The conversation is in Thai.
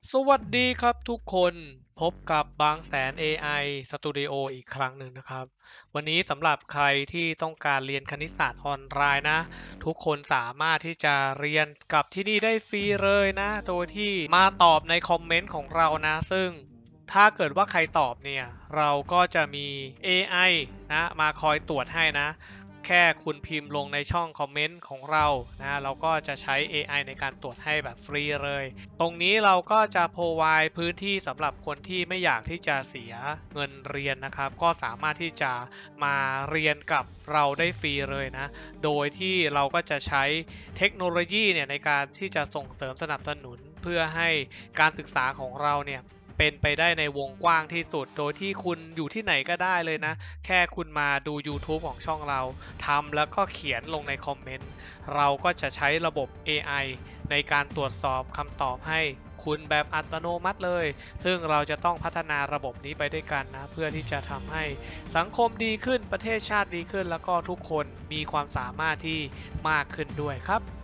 สวัสดีครับทุกคนพบกับบางแสน AI Studio อีกครั้งหนึ่งนะครับวันนี้สำหรับใครที่ต้องการเรียนคณิตศาสตร์ออนไลน์นะทุกคนสามารถที่จะเรียนกับที่นี่ได้ฟรีเลยนะโดยที่มาตอบในคอมเมนต์ของเรานะซึ่งถ้าเกิดว่าใครตอบเนี่ยเราก็จะมี AI นะมาคอยตรวจให้นะ แค่คุณพิมพ์ลงในช่องคอมเมนต์ของเรานะเราก็จะใช้ AI ในการตรวจให้แบบฟรีเลยตรงนี้เราก็จะ provide พื้นที่สำหรับคนที่ไม่อยากที่จะเสียเงินเรียนนะครับก็สามารถที่จะมาเรียนกับเราได้ฟรีเลยนะโดยที่เราก็จะใช้เทคโนโลยีเนี่ยในการที่จะส่งเสริมสนับสนุนเพื่อให้การศึกษาของเราเนี่ยเป็นไปได้ในวงกว้างที่สุดโดยที่คุณอยู่ที่ไหนก็ได้เลยนะแค่คุณมาดู YouTube ของช่องเรา ทำแล้วก็เขียนลงในคอมเมนต์เราก็จะใช้ระบบ AI ในการตรวจสอบคำตอบให้คุณแบบอัตโนมัติเลยซึ่งเราจะต้องพัฒนาระบบนี้ไปด้วยกันนะเพื่อที่จะทำให้สังคมดีขึ้นประเทศชาติดีขึ้นแล้วก็ทุกคนมีความสามารถที่มากขึ้นด้วยครับ